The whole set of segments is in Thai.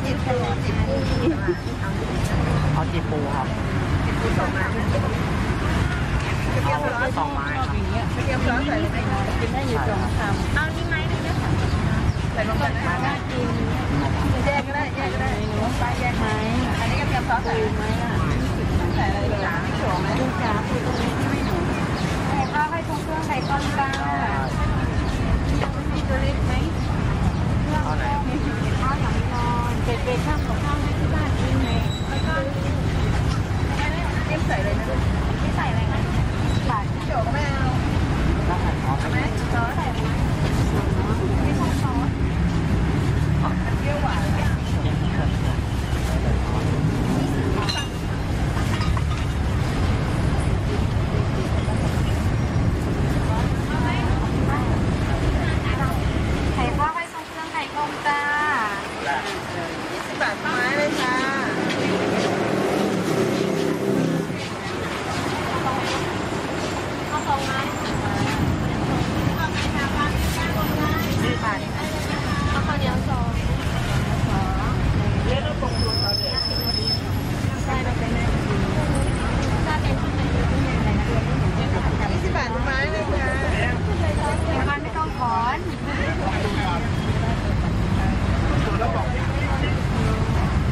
จีบปูจีบกุ้งเอาจีปูครับจีบปู2 ไม้กระเทียมร้อน 2 ไม้ครับกระเทียมร้อนใส่ลงไปกินได้อยู่2 คำเอานี่ไม้นึงนะคะใส่ลงไปนะกินแยกก็ได้แยกก็ได้ไปแยกไม้อันนี้กระเทียมซอสใส่ไหมล่ะใส่อะไรจ๋าไม่ถั่วไหมลูกจ๋าปูตรงนี้ที่ไม่หนูใส่ข้าวให้ทรงเครื่องใส่ต้นปลามีตัวเล็กไหมเอาไหนข้าวหลังนอนเป็ดข้าวกับข้าวให้ที่บ้านกินไหมแล้วก็เต็มใส่เลยนะลูกไม่ใส่อะไรนะบาทเดี๋ยวไม่เอาต้องใส่ซอสไหมซอสใส่ไหมไม่ต้องซอสมันเปรี้ยวหวานไข่ข้าวให้ทรงเครื่องไข่กลมจ้า20 บาทไม้เลยค่ะเอา2 ไม้เอาไข่ชาบ้าน20 บาทเอาข้าวเหนียว2เล่นแล้วตรงตัวเราเนี่ยใช่เราเป็นแม่ถ้าเป็นที่ไหนที่ไหนอะไรนะ20 บาทไม้เลยค่ะมันไม่ต้องถอน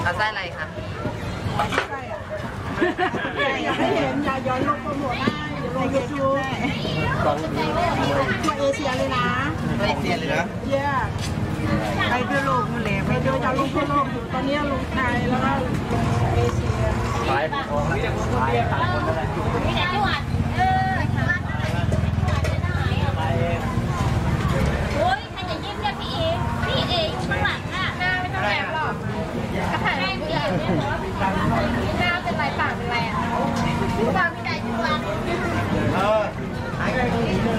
เอาไส้อะไรคะไส้อะอยากให้เห็นอย่าย้อนลงโปรโมทได้เดี๋ยวลงยูทูบตัวเอเชียเลยนะไม่เสียเลยนะเย้ไปด้วยโลกมาเลยไปด้วยจะลงทั่วโลกอยู่ตอนนี้ลงไทยแล้วก็เอเชียไปคนละคนละมีแต่จังหวัดโอ้ยใครจะยิ้มเนี่ยพี่เออยู่ข้างหลังอ่ะหน้าไม่ต้องแอบหรอกก็ถ่ายให้พี่เอเนี่ยบอกว่าหน้าเป็นไรปากเป็นไรอ่ะรู้ป่ะพี่ได้ทุกวันหายไปตรงนี้เลย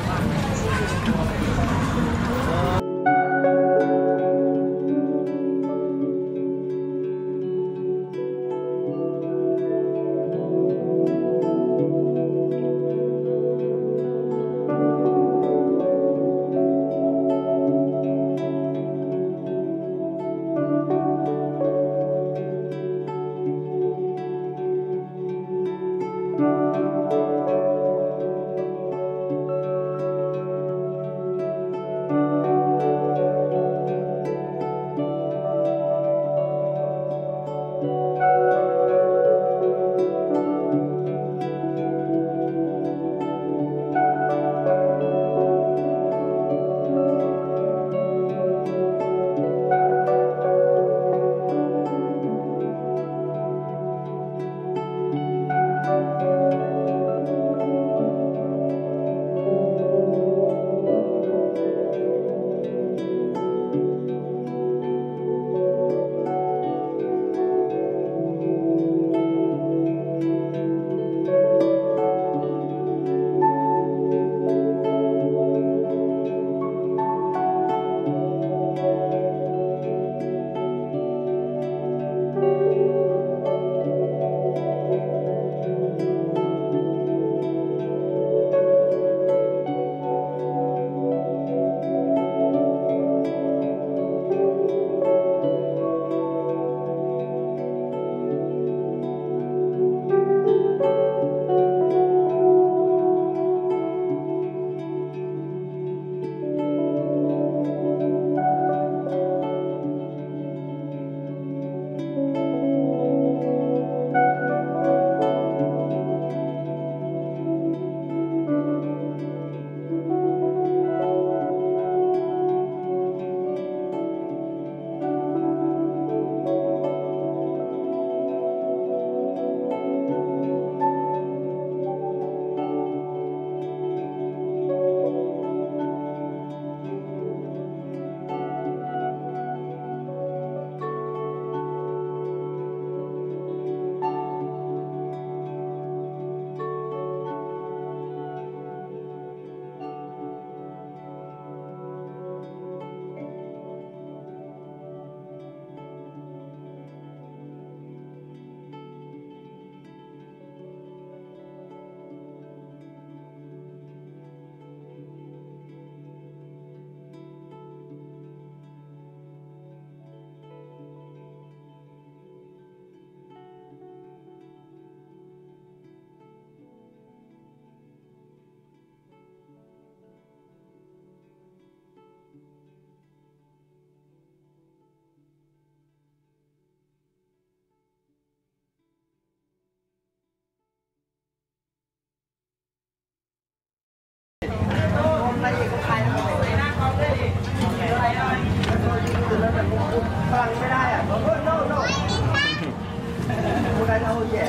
ฟังไม่ได้อ่ะโน้โน้โน้พูดได้เท่าแย่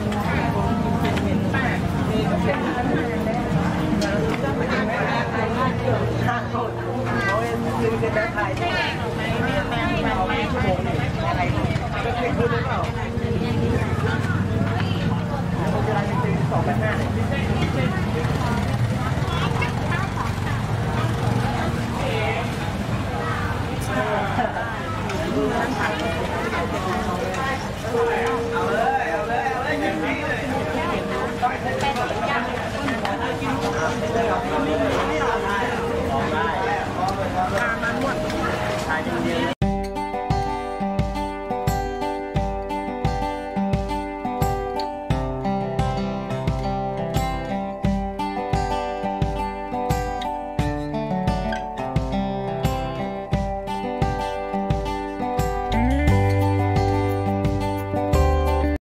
ข้างโน้นเขาเองยืนกันได้ไทยไม่ชั่วโมงนี่อะไรก็เก่งขึ้นหรือเปล่าผมจะได้เป็น2,500ถ่ายอย่างเดียว